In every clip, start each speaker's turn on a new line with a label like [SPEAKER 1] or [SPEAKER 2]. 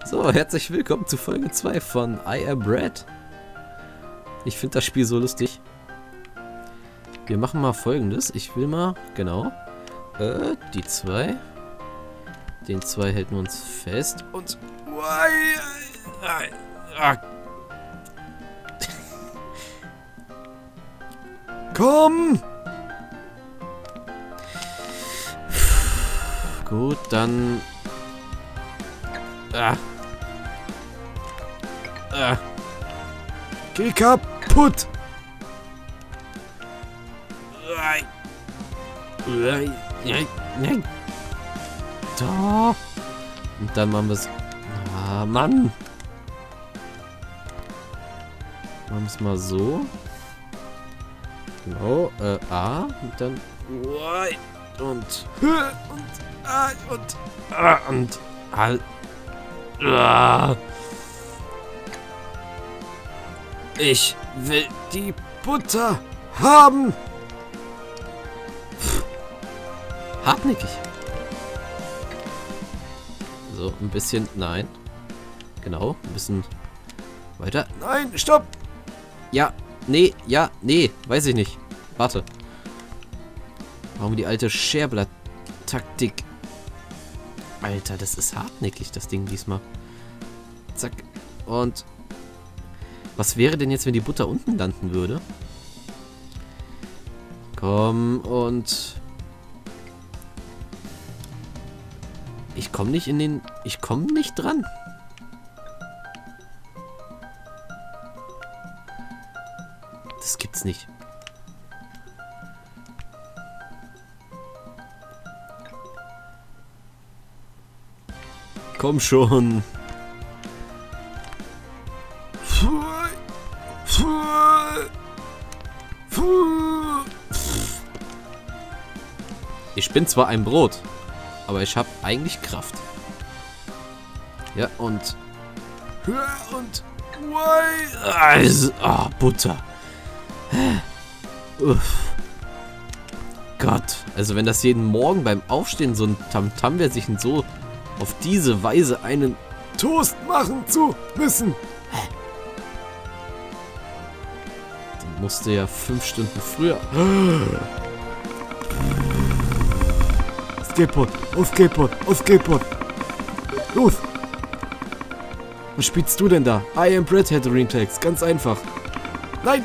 [SPEAKER 1] So, herzlich willkommen zu Folge 2 von I Am Bread. Ich finde das Spiel so lustig. Wir machen mal Folgendes. Ich will mal, genau, die 2. Den 2 halten wir uns fest. Und... Komm! Gut, dann... Geh kaputt! Da. Und dann machen wir es... Ah, Mann! Machen wir es mal so. Genau, A. Und dann... Und halt... Ich will die Butter haben. Hartnäckig. So, ein bisschen... Nein. Genau, ein bisschen weiter. Nein, stopp! Ja, nee, ja, nee, weiß ich nicht. Warte. Warum die alte Scherblatt-Taktik? Alter, das ist hartnäckig, das Ding diesmal. Zack. Und... Was wäre denn jetzt, wenn die Butter unten landen würde? Komm, und... Ich komme nicht in den... Ich komme nicht dran. Das gibt's nicht. Komm schon. Ich bin zwar ein Brot, aber ich habe eigentlich Kraft. Ja, und... Also, Butter. Uff. Gott. Also wenn das jeden Morgen beim Aufstehen so ein Tamtam wäre, sich so auf diese Weise einen Toast machen zu müssen. Dann musste ja 5 Stunden früher... Skateboard, auf Skateboard, auf Skateboard. Los! Was spielst du denn da? I Am Bread Headering Text, ganz einfach. Nein!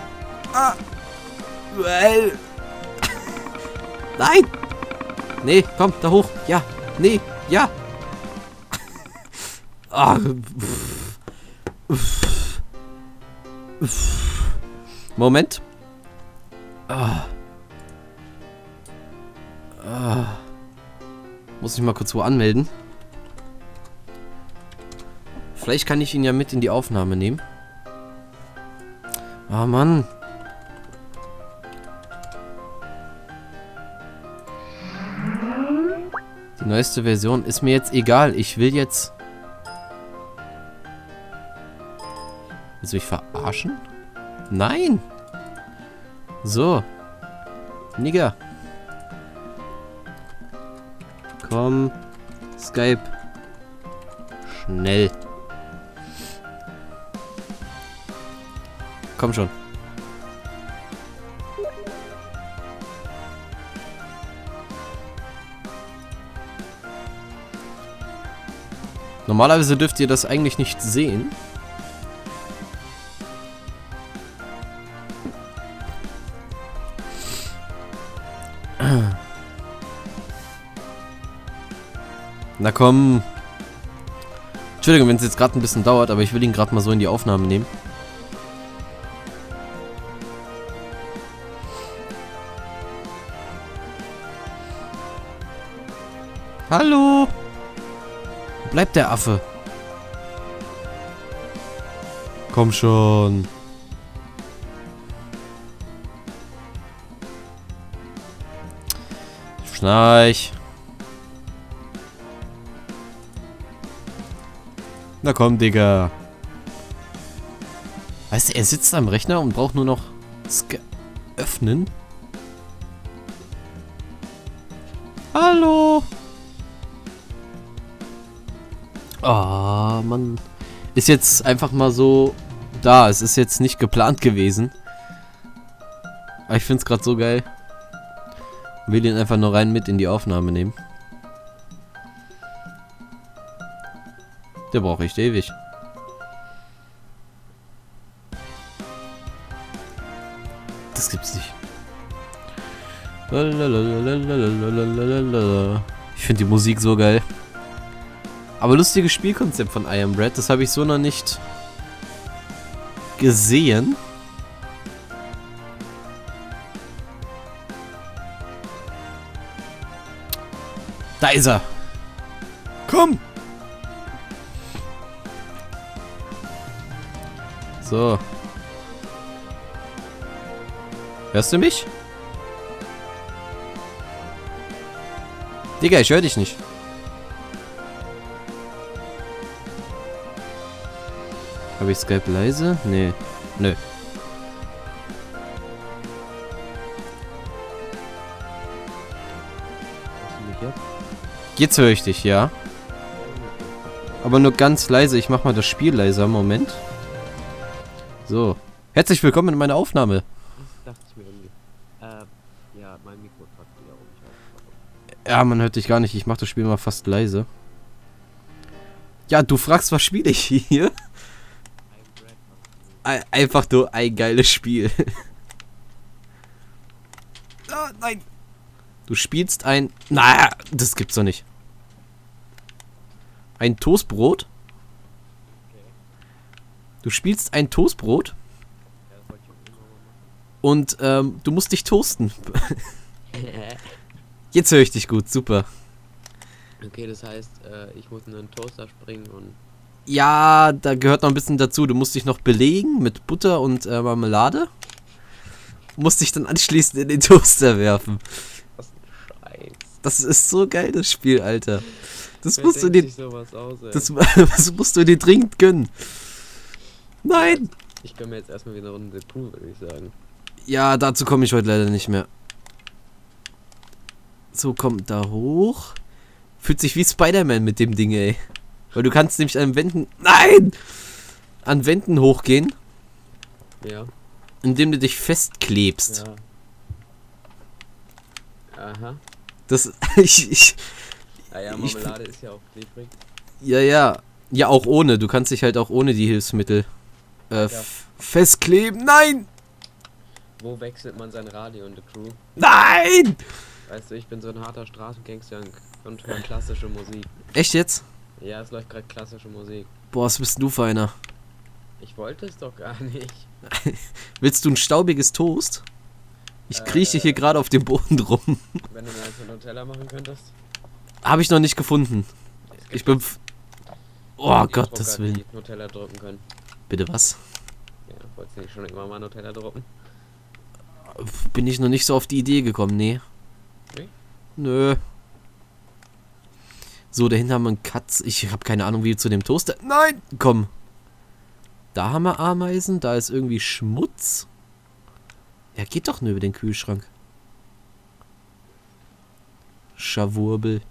[SPEAKER 1] Well. Nein! Nee, komm, da hoch. Ja, nee, ja. Moment. Muss ich mal kurz wo anmelden. Vielleicht kann ich ihn ja mit in die Aufnahme nehmen. Ah, Mann. Die neueste Version ist mir jetzt egal. Ich will jetzt... Willst du mich verarschen? Nein! So. Nigger. Komm. Skype. Schnell. Komm schon. Normalerweise dürft ihr das eigentlich nicht sehen. Na komm. Entschuldigung, wenn es jetzt gerade ein bisschen dauert, aber ich will ihn gerade mal so in die Aufnahme nehmen. Hallo? Wo bleibt der Affe? Komm schon. Schnarch. Na komm, Digga. Weißt du, er sitzt am Rechner und braucht nur noch öffnen. Hallo. Oh, Mann. Ist jetzt einfach mal so da. Es ist jetzt nicht geplant gewesen. Aber ich finde es gerade so geil. Will ihn einfach nur rein mit in die Aufnahme nehmen. Der braucht echt ewig. Das gibt's nicht. Ich finde die Musik so geil. Aber lustiges Spielkonzept von I Am Bread, das habe ich so noch nicht gesehen. Da ist er. Komm. So. Hörst du mich? Digga, ich höre dich nicht. Habe ich Skype leise? Nee. Nö. Jetzt höre ich dich, ja. Aber nur ganz leise. Ich mach mal das Spiel leiser. Moment. So. Herzlich willkommen in meiner Aufnahme.
[SPEAKER 2] Das dachte ich mir irgendwie. Ja, mein Mikro packt wieder um.
[SPEAKER 1] Ja, man hört dich gar nicht. Ich mach das Spiel mal fast leise. Ja, du fragst, was spiele ich hier? Einfach nur ein geiles Spiel. Ah, nein. Du spielst ein... Naja, das gibt's doch nicht. Ein Toastbrot? Du spielst ein Toastbrot? Und du musst dich toasten. Jetzt höre ich dich gut, super.
[SPEAKER 2] Okay, das heißt, ich muss in einen Toaster springen und...
[SPEAKER 1] Ja, da gehört noch ein bisschen dazu. Du musst dich noch belegen mit Butter und Marmelade. Musst dich dann anschließend in den Toaster werfen.
[SPEAKER 2] Was ein Scheiß.
[SPEAKER 1] Das ist so geil, das Spiel, Alter. Das
[SPEAKER 2] Wer
[SPEAKER 1] musst du
[SPEAKER 2] denkt
[SPEAKER 1] dir...
[SPEAKER 2] sich sowas aus, ey?
[SPEAKER 1] Das musst du dir dringend gönnen. Nein!
[SPEAKER 2] Ich gönn mir jetzt erstmal wieder eine Runde Pool, würde ich sagen.
[SPEAKER 1] Ja, dazu komme ich heute leider nicht mehr. So, komm da hoch. Fühlt sich wie Spider-Man mit dem Ding, ey. Weil du kannst nämlich an Wänden... Nein! An Wänden hochgehen,
[SPEAKER 2] Ja.
[SPEAKER 1] indem du dich festklebst.
[SPEAKER 2] Ja. Aha.
[SPEAKER 1] Das...
[SPEAKER 2] Ja, Marmelade ist ja auch klebrig.
[SPEAKER 1] Ja, auch ohne. Du kannst dich halt auch ohne die Hilfsmittel festkleben. Nein!
[SPEAKER 2] Wo wechselt man sein Radio in der Crew?
[SPEAKER 1] Nein!
[SPEAKER 2] Weißt du, ich bin so ein harter Straßengangster und höre klassische Musik.
[SPEAKER 1] Echt jetzt?
[SPEAKER 2] Ja, es läuft gerade klassische Musik.
[SPEAKER 1] Boah, was bist du für einer?
[SPEAKER 2] Ich wollte es doch gar nicht.
[SPEAKER 1] Willst du ein staubiges Toast? Ich krieche hier gerade auf dem Boden rum.
[SPEAKER 2] Wenn du mir eins mit Nutella machen könntest.
[SPEAKER 1] Habe ich noch nicht gefunden. Ich bin... Oh
[SPEAKER 2] Die
[SPEAKER 1] Gottes
[SPEAKER 2] Drucker,
[SPEAKER 1] Willen.
[SPEAKER 2] die Nutella drucken können.
[SPEAKER 1] Bitte was?
[SPEAKER 2] Ja, wolltest du nicht schon immer mal Nutella drucken?
[SPEAKER 1] Bin ich noch nicht so auf die Idee gekommen, nee.
[SPEAKER 2] Nee?
[SPEAKER 1] Nö. So, dahinter haben wir einen Katz. Ich habe keine Ahnung, wie zu dem Toaster... Nein! Komm. Da haben wir Ameisen, da ist irgendwie Schmutz. Ja, geht doch nur über den Kühlschrank. Schawurbel.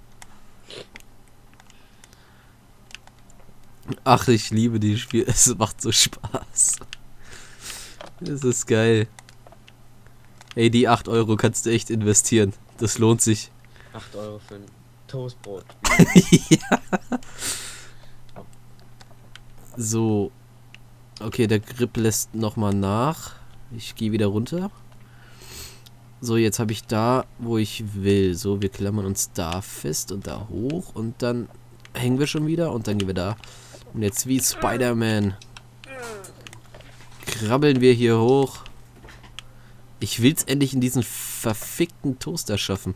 [SPEAKER 1] Ach, ich liebe dieses Spiel. Es macht so Spaß. Es ist geil. Ey, die 8 Euro kannst du echt investieren. Das lohnt sich.
[SPEAKER 2] 8 Euro für ein Toastbrot.
[SPEAKER 1] Ja. So. Okay, der Grip lässt nochmal nach. Ich gehe wieder runter. So, jetzt habe ich da, wo ich will. So, wir klammern uns da fest und da hoch. Und dann hängen wir schon wieder. Und dann gehen wir da. Und jetzt wie Spider-Man krabbeln wir hier hoch. Ich will's endlich in diesen verfickten Toaster schaffen.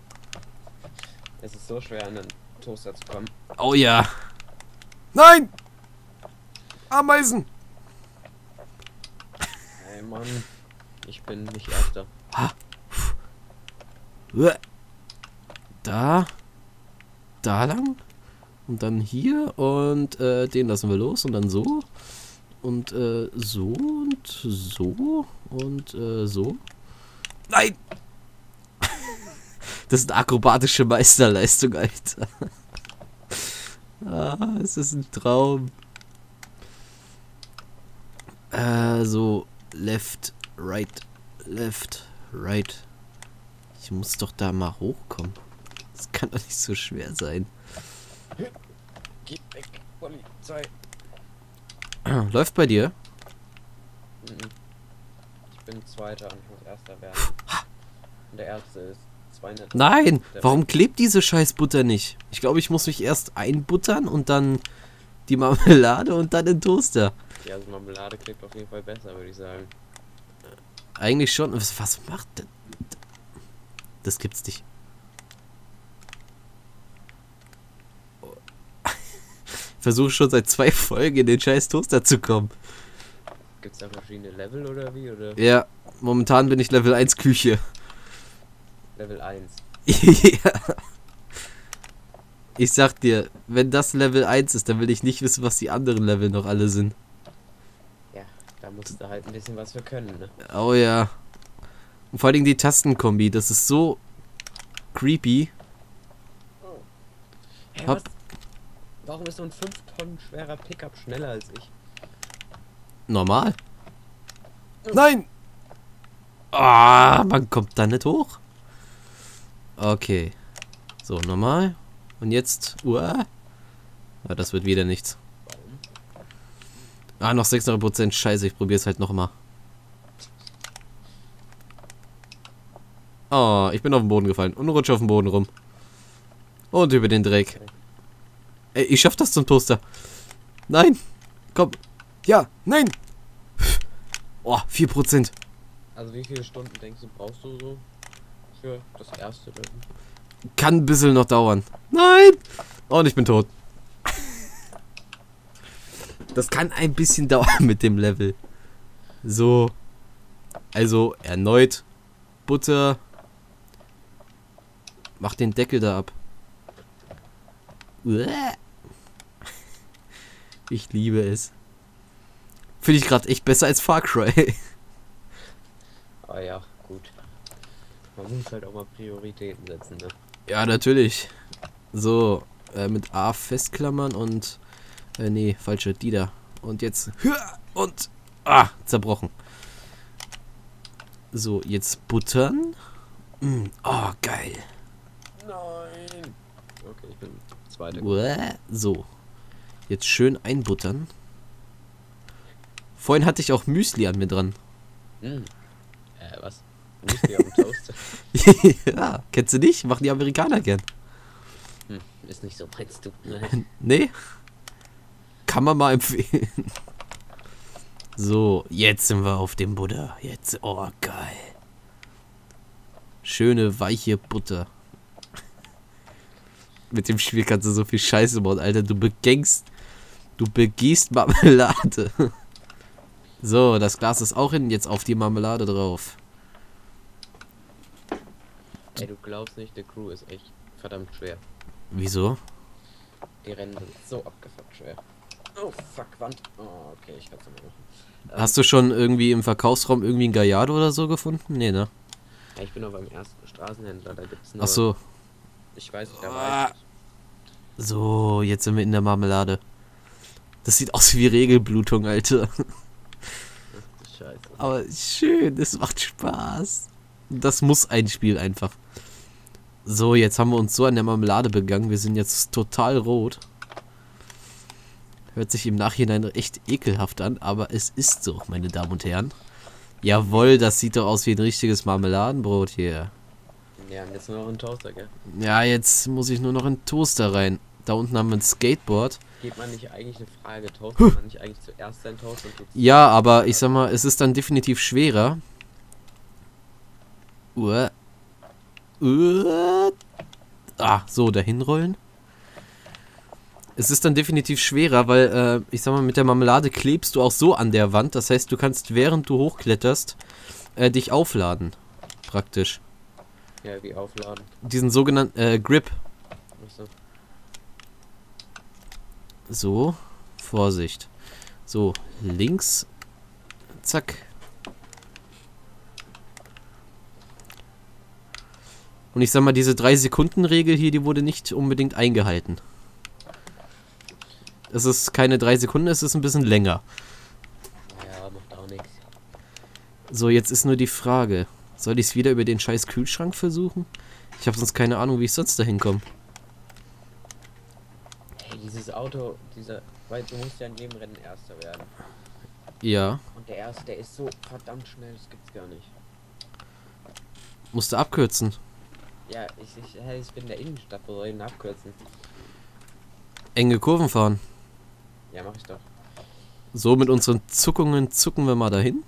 [SPEAKER 2] Es ist so schwer, an den Toaster zu kommen.
[SPEAKER 1] Oh ja. Nein! Ameisen!
[SPEAKER 2] Ey Mann, ich bin nicht Erster.
[SPEAKER 1] Da. Da lang. Und dann hier. Und den lassen wir los. Und dann so. Und so. Und so. Und so. Nein! Das ist eine akrobatische Meisterleistung, Alter. Ah, es ist ein Traum. So, left, right, right. Ich muss doch da mal hochkommen. Das kann doch nicht so schwer sein.
[SPEAKER 2] Geh weg, Polizei.
[SPEAKER 1] Läuft bei dir?
[SPEAKER 2] Ich bin Zweiter und ich muss Erster werden. Und der Erste ist 200.
[SPEAKER 1] Nein! Warum klebt diese scheiß Butter nicht? Ich glaube, ich muss mich erst einbuttern und dann die Marmelade und dann den Toaster.
[SPEAKER 2] Ja, also Marmelade klebt auf jeden Fall besser, würde ich sagen.
[SPEAKER 1] Eigentlich schon. Was macht denn? Das gibt's nicht. Versuche schon seit 2 Folgen in den scheiß Toaster zu kommen.
[SPEAKER 2] Gibt's da verschiedene Level oder wie? Oder?
[SPEAKER 1] Ja, momentan bin ich Level 1 Küche.
[SPEAKER 2] Level 1.
[SPEAKER 1] Ja. Ich sag dir, wenn das Level 1 ist, dann will ich nicht wissen, was die anderen Level noch alle sind.
[SPEAKER 2] Ja, da musst du halt ein bisschen was für können, ne?
[SPEAKER 1] Oh ja. Und vor allem die Tastenkombi, das ist so creepy.
[SPEAKER 2] Oh. Hä,
[SPEAKER 1] Hopp.
[SPEAKER 2] was? Warum ist so ein 5 Tonnen schwerer Pickup schneller als ich?
[SPEAKER 1] Normal. Nein! Ah, man kommt da nicht hoch. Okay. So, normal. Und jetzt... Ja, das wird wieder nichts.
[SPEAKER 2] Warum?
[SPEAKER 1] Ah, noch 600%. Scheiße, ich probiere es halt nochmal. Oh, ich bin auf den Boden gefallen und rutsche auf den Boden rum. Und über den Dreck.
[SPEAKER 2] Okay.
[SPEAKER 1] Ey, ich schaff das zum Toaster. Nein. Komm. Ja, nein. Oh, 4%.
[SPEAKER 2] Also wie viele Stunden denkst du, brauchst du so für das erste Level?
[SPEAKER 1] Kann ein bisschen noch dauern. Nein. Und ich bin tot. Das kann ein bisschen dauern mit dem Level. So. Also, erneut. Butter. Mach den Deckel da ab. Uäh. Ich liebe es. Finde ich gerade echt besser als Far Cry.
[SPEAKER 2] Ah ja, gut. Man muss halt auch mal Prioritäten setzen, ne?
[SPEAKER 1] Ja, natürlich. So, mit A festklammern und... nee, falsche, die da. Und jetzt... Und... Ah, zerbrochen. So, jetzt buttern. Oh, geil.
[SPEAKER 2] Nein! Okay, ich bin Zweiter.
[SPEAKER 1] So. Jetzt schön einbuttern. Vorhin hatte ich auch Müsli an mir dran.
[SPEAKER 2] Was? Müsli auf dem Toaster?
[SPEAKER 1] Ja, kennst du nicht? Machen die Amerikaner gern.
[SPEAKER 2] Ist nicht so, meinst du? Nein.
[SPEAKER 1] Nee? Kann man mal empfehlen. So, jetzt sind wir auf dem Butter. Jetzt, oh geil. Schöne, weiche Butter. Mit dem Spiel kannst du so viel Scheiße bauen, Alter. Du begießt Marmelade. So, das Glas ist auch hin. Jetzt auf die Marmelade drauf.
[SPEAKER 2] Ey, du glaubst nicht, der Crew ist echt verdammt schwer.
[SPEAKER 1] Wieso?
[SPEAKER 2] Die Rennen sind so abgefuckt schwer. Oh, fuck, Wand. Oh, okay, ich kann's nicht mehr machen.
[SPEAKER 1] Hast du schon irgendwie im Verkaufsraum irgendwie ein Gallardo oder so gefunden? Nee, ne?
[SPEAKER 2] Ja, ich bin noch beim ersten Straßenhändler, da gibt's nur...
[SPEAKER 1] Ach so.
[SPEAKER 2] Ich weiß nicht, da weiß ich.
[SPEAKER 1] So, jetzt sind wir in der Marmelade. Das sieht aus wie Regelblutung, Alter.
[SPEAKER 2] Scheiße.
[SPEAKER 1] Aber schön, es macht Spaß. Das muss ein Spiel einfach. So, jetzt haben wir uns so an der Marmelade begangen. Wir sind jetzt total rot. Hört sich im Nachhinein echt ekelhaft an, aber es ist so, meine Damen und Herren. Jawohl, das sieht doch aus wie ein richtiges Marmeladenbrot hier.
[SPEAKER 2] Ja, und jetzt nur noch ein Toaster, gell?
[SPEAKER 1] Ja, jetzt muss ich nur noch in den Toaster rein. Da unten haben wir ein Skateboard.
[SPEAKER 2] Geht man nicht eigentlich eine Frage, toastet man nicht eigentlich zuerst sein Toast und tut's...
[SPEAKER 1] Ja, aber ich sag mal, es ist dann definitiv schwerer. So, dahin rollen. Es ist dann definitiv schwerer, weil, ich sag mal, mit der Marmelade klebst du auch so an der Wand. Das heißt, du kannst, während du hochkletterst, dich aufladen. Praktisch.
[SPEAKER 2] Ja, wie aufladen.
[SPEAKER 1] Diesen sogenannten, Grip.
[SPEAKER 2] Achso.
[SPEAKER 1] So, Vorsicht. So, links. Zack. Und ich sag mal, diese 3-Sekunden-Regel hier, die wurde nicht unbedingt eingehalten. Es ist keine 3 Sekunden, es ist ein bisschen länger.
[SPEAKER 2] Ja, macht auch nichts.
[SPEAKER 1] So, jetzt ist nur die Frage. Soll ich es wieder über den scheiß Kühlschrank versuchen? Ich habe sonst keine Ahnung, wie ich sonst dahin komme.
[SPEAKER 2] Hey, dieses Auto, weil du musst ja in jedem Rennen Erster werden.
[SPEAKER 1] Ja.
[SPEAKER 2] Und der Erste, der ist so verdammt schnell, das gibt's gar nicht.
[SPEAKER 1] Musste abkürzen.
[SPEAKER 2] Ja, ich bin in der Innenstadt, wo soll ich denn abkürzen?
[SPEAKER 1] Enge Kurven fahren.
[SPEAKER 2] Ja, mach ich doch.
[SPEAKER 1] So, mit unseren Zuckungen zucken wir mal dahin.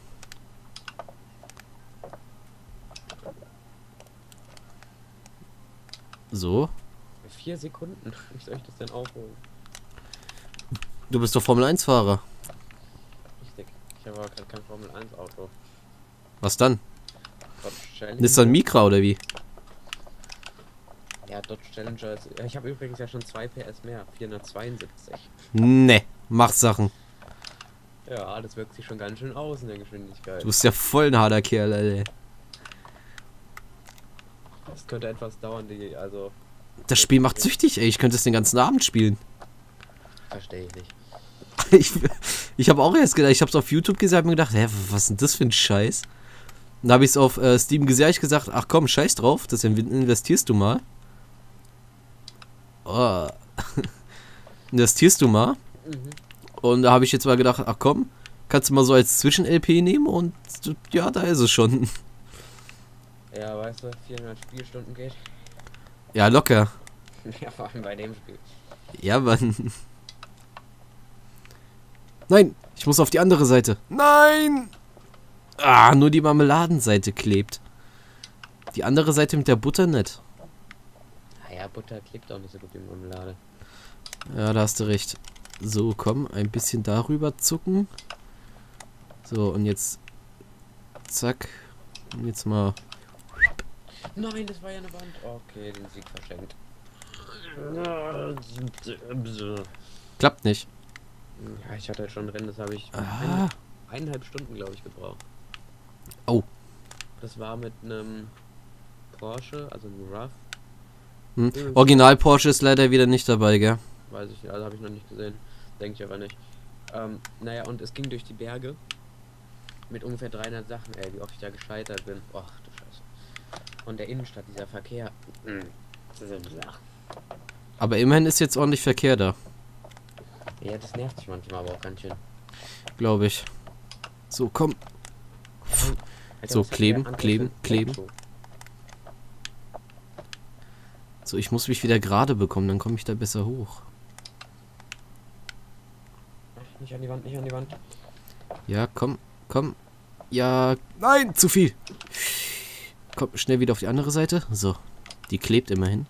[SPEAKER 1] So.
[SPEAKER 2] 4 Sekunden, wie soll ich das denn aufholen?
[SPEAKER 1] Du bist doch Formel-1-Fahrer.
[SPEAKER 2] Richtig, ich habe aber gerade kein Formel-1-Auto.
[SPEAKER 1] Was dann?
[SPEAKER 2] Dodge Challenger.
[SPEAKER 1] Nissan Micra oder wie?
[SPEAKER 2] Ja, Dodge Challenger ist, ich habe übrigens ja schon 2 PS mehr, 472.
[SPEAKER 1] Ne, mach Sachen.
[SPEAKER 2] Ja, das wirkt sich schon ganz schön aus in der Geschwindigkeit.
[SPEAKER 1] Du bist ja voll ein harter Kerl, Alter.
[SPEAKER 2] Das könnte etwas dauern, also...
[SPEAKER 1] Das Spiel macht süchtig, ey. Ich könnte es den ganzen Abend spielen.
[SPEAKER 2] Verstehe ich nicht.
[SPEAKER 1] Ich habe auch erst gedacht, ich habe es auf YouTube gesehen und mir gedacht, hä, was ist denn das für ein Scheiß? Dann habe ich es auf Steam gesehen, hab ich gesagt, ach komm, scheiß drauf, das investierst du mal. Oh. Investierst du mal.
[SPEAKER 2] Mhm.
[SPEAKER 1] Und da habe ich jetzt mal gedacht, ach komm, kannst du mal so als Zwischen-LP nehmen und ja, da ist es schon.
[SPEAKER 2] Ja, weißt du, 400 Spielstunden geht.
[SPEAKER 1] Ja, locker.
[SPEAKER 2] Ja, vor allem bei dem Spiel.
[SPEAKER 1] Ja, Mann. Nein, ich muss auf die andere Seite. Nein! Ah, nur die Marmeladenseite klebt. Die andere Seite mit der Butter nicht.
[SPEAKER 2] Naja, Butter klebt auch nicht so gut wie Marmelade.
[SPEAKER 1] Ja, da hast du recht. So, komm, ein bisschen darüber zucken. So, und jetzt... Zack. Und jetzt mal...
[SPEAKER 2] Nein, das war ja eine Wand. Okay, den Sieg verschenkt.
[SPEAKER 1] Klappt nicht.
[SPEAKER 2] Ja, ich hatte halt schon ein Rennen, das habe ich 1,5 Stunden, glaube ich, gebraucht.
[SPEAKER 1] Oh.
[SPEAKER 2] Das war mit einem Porsche, also einem Rough.
[SPEAKER 1] Original Porsche ist leider wieder nicht dabei, gell?
[SPEAKER 2] Weiß ich, also habe ich noch nicht gesehen. Denke ich aber nicht. Naja, und es ging durch die Berge. Mit ungefähr 300 Sachen, ey, wie oft ich da gescheitert bin. Och, du Scheiße. Und der Innenstadt, dieser Verkehr.
[SPEAKER 1] Aber immerhin ist jetzt ordentlich Verkehr da.
[SPEAKER 2] Ja, das nervt sich manchmal aber auch ganz schön.
[SPEAKER 1] Glaube ich. So, komm.
[SPEAKER 2] Alter,
[SPEAKER 1] So,
[SPEAKER 2] was hat
[SPEAKER 1] kleben,
[SPEAKER 2] der andere
[SPEAKER 1] kleben,
[SPEAKER 2] für ein
[SPEAKER 1] kleben.
[SPEAKER 2] Auto?
[SPEAKER 1] So, ich muss mich wieder gerade bekommen, dann komme ich da besser hoch.
[SPEAKER 2] Ach, nicht an die Wand, nicht an die Wand.
[SPEAKER 1] Ja, komm, komm. Ja, nein, zu viel. Komm, schnell wieder auf die andere Seite. So, die klebt immerhin.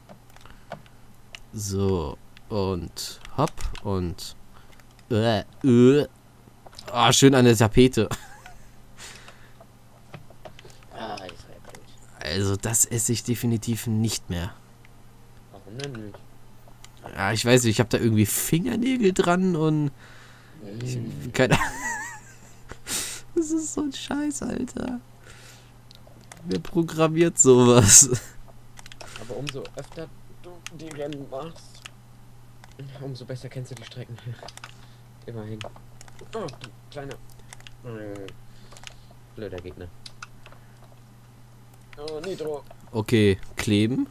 [SPEAKER 1] So, und hopp, und... Ah, schön an der Tapete.
[SPEAKER 2] Ah, ist ja blöd.
[SPEAKER 1] Also, das esse ich definitiv nicht mehr.
[SPEAKER 2] Warum denn nicht?
[SPEAKER 1] Ja, ich weiß nicht, ich habe da irgendwie Fingernägel dran und... Keine Ahnung. Das ist so ein Scheiß, Alter. Wer programmiert sowas?
[SPEAKER 2] Aber umso öfter du die Rennen machst, umso besser kennst du die Strecken. Immerhin. Oh, du kleiner. Blöder Gegner. Oh, Nitro.
[SPEAKER 1] Okay, kleben.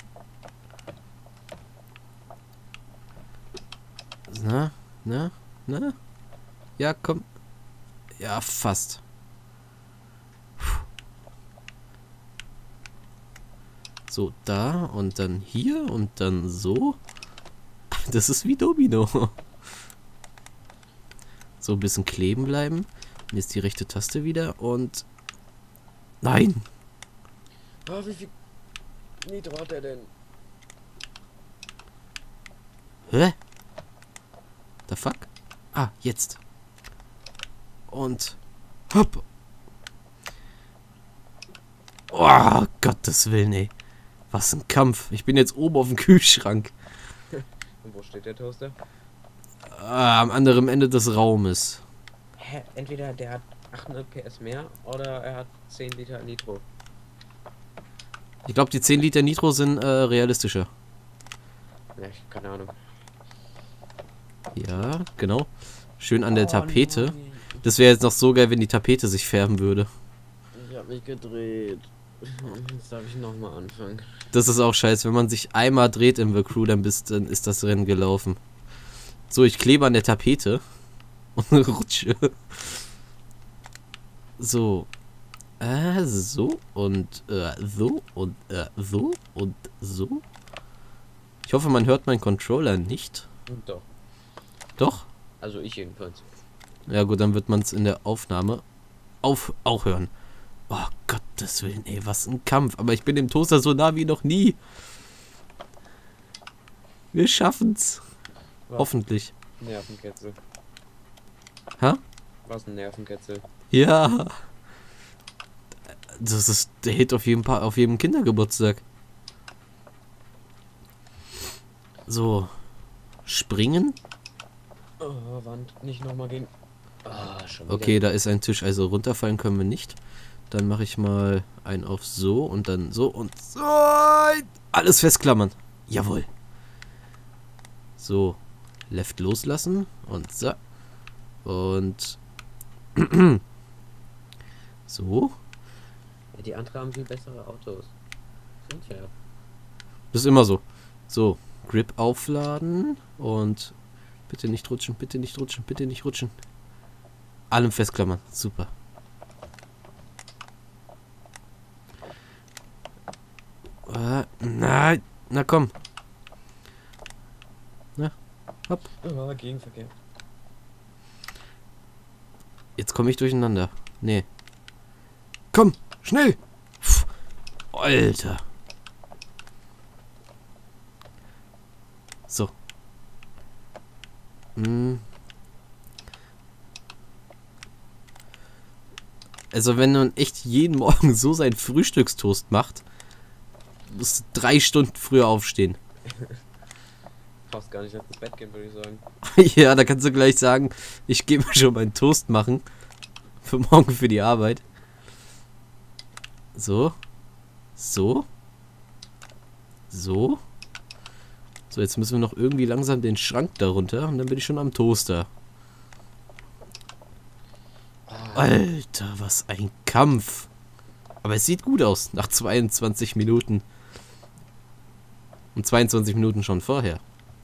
[SPEAKER 1] Na, na, na? Ja, komm. Ja, fast. So, da und dann hier und dann so. Das ist wie Domino. So, ein bisschen kleben bleiben. Jetzt die rechte Taste wieder und... Nein!
[SPEAKER 2] Oh, wie viel Nitro hat er denn?
[SPEAKER 1] Hä? The fuck? Ah, jetzt. Und... Hopp! Oh, Gottes Willen, ey. Was ein Kampf. Ich bin jetzt oben auf dem Kühlschrank.
[SPEAKER 2] Und wo steht der Toaster?
[SPEAKER 1] Am anderen Ende des Raumes.
[SPEAKER 2] Hä? Entweder der hat 800 PS mehr oder er hat 10 Liter Nitro.
[SPEAKER 1] Ich glaube, die 10 Liter Nitro sind realistischer.
[SPEAKER 2] Ja, keine Ahnung.
[SPEAKER 1] Ja, genau. Schön an der Tapete.
[SPEAKER 2] Nein.
[SPEAKER 1] Das wäre jetzt noch so geil, wenn die Tapete sich färben würde.
[SPEAKER 2] Ich habe mich gedreht. Jetzt darf ich nochmal anfangen.
[SPEAKER 1] Das ist auch scheiße. Wenn man sich einmal dreht im The Crew, dann ist das Rennen gelaufen. So, ich klebe an der Tapete. Und rutsche. So. So und so und so und so. Ich hoffe, man hört meinen Controller nicht.
[SPEAKER 2] Doch.
[SPEAKER 1] Doch?
[SPEAKER 2] Also ich jedenfalls.
[SPEAKER 1] Ja gut, dann wird man es in der Aufnahme auch hören. Oh Gottes Willen, ey, was ein Kampf. Aber ich bin dem Toaster so nah wie noch nie. Wir schaffen's.
[SPEAKER 2] Was?
[SPEAKER 1] Hoffentlich.
[SPEAKER 2] Nervenkitzel.
[SPEAKER 1] Hä?
[SPEAKER 2] Was ein Nervenkitzel.
[SPEAKER 1] Ja. Das ist der Hit auf jedem Kindergeburtstag. So. Springen.
[SPEAKER 2] Oh, Wand. Nicht nochmal gegen... Ah, schon wieder.
[SPEAKER 1] Okay, da ist ein Tisch, also runterfallen können wir nicht. Dann mache ich mal einen auf so und dann so und so. Alles festklammern. Jawohl. So. Left loslassen und so. Und so.
[SPEAKER 2] Ja, die anderen haben viel bessere Autos. Sind ja.
[SPEAKER 1] Das ist immer so. So. Grip aufladen und bitte nicht rutschen, bitte nicht rutschen, bitte nicht rutschen. Allem festklammern. Super. Nein. Na komm. Na, hopp.
[SPEAKER 2] Oh, Gegenverkehr.
[SPEAKER 1] Jetzt komme ich durcheinander. Nee. Komm, schnell. Pff, Alter. So. Also wenn man echt jeden Morgen so sein Frühstückstoast macht, musst du 3 Stunden früher aufstehen.
[SPEAKER 2] Fast gar nicht ins Bett gehen, würde ich sagen.
[SPEAKER 1] Ja, da kannst du gleich sagen, ich gehe mir schon meinen Toast machen. Für morgen für die Arbeit. So. So. So. So, jetzt müssen wir noch irgendwie langsam den Schrank darunter und dann bin ich schon am Toaster. Alter, was ein Kampf. Aber es sieht gut aus, nach 22 Minuten. Und 22 Minuten schon vorher.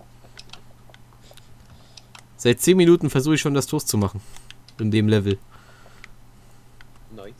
[SPEAKER 1] Seit 10 Minuten versuche ich schon das Toast zu machen. In dem Level.
[SPEAKER 2] Nice.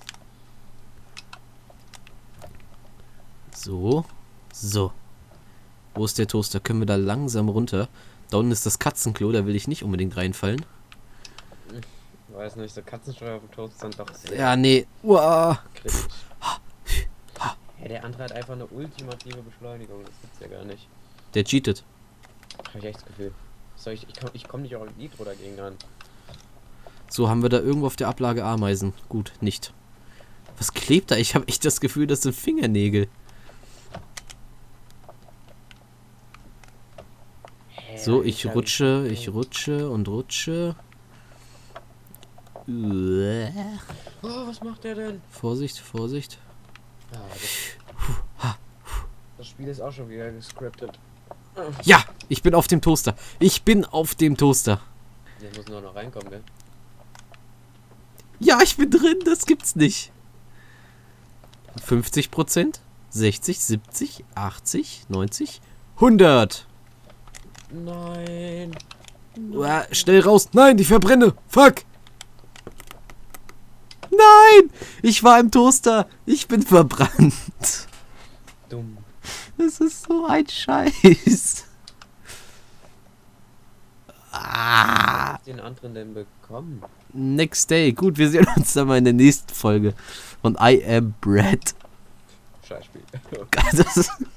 [SPEAKER 1] So. So. Wo ist der Toaster? Können wir da langsam runter? Da unten ist das Katzenklo, da will ich nicht unbedingt reinfallen.
[SPEAKER 2] Ich weiß nicht, so Katzensteuer auf dem Toast sind doch sehr
[SPEAKER 1] Ja, nee. Uah.
[SPEAKER 2] kritisch. Ja, der andere hat einfach eine ultimative Beschleunigung, das gibt's ja gar nicht.
[SPEAKER 1] Der cheatet.
[SPEAKER 2] Hab ich echt das Gefühl. Ich komm nicht auch im Nitro dagegen an.
[SPEAKER 1] So, haben wir da irgendwo auf der Ablage Ameisen? Gut, nicht. Was klebt da? Ich habe echt das Gefühl, das sind Fingernägel. So, ich rutsche und rutsche.
[SPEAKER 2] Oh, was macht der denn?
[SPEAKER 1] Vorsicht, Vorsicht.
[SPEAKER 2] Ah, das Spiel ist auch schon wieder gescriptet.
[SPEAKER 1] Ja, ich bin auf dem Toaster. Ich bin auf dem Toaster.
[SPEAKER 2] Jetzt muss nur noch reinkommen, gell?
[SPEAKER 1] Ja, ich bin drin. Das gibt's nicht. 50%, 60, 70, 80, 90, 100.
[SPEAKER 2] Nein.
[SPEAKER 1] Uah, schnell raus. Nein, ich verbrenne. Fuck. Nein, ich war im Toaster. Ich bin verbrannt.
[SPEAKER 2] Dumm.
[SPEAKER 1] Das ist so ein Scheiß.
[SPEAKER 2] Was hat den anderen denn bekommen?
[SPEAKER 1] Next day. Gut, wir sehen uns dann mal in der nächsten Folge von I Am Bread.
[SPEAKER 2] Scheißspiel.
[SPEAKER 1] Das ist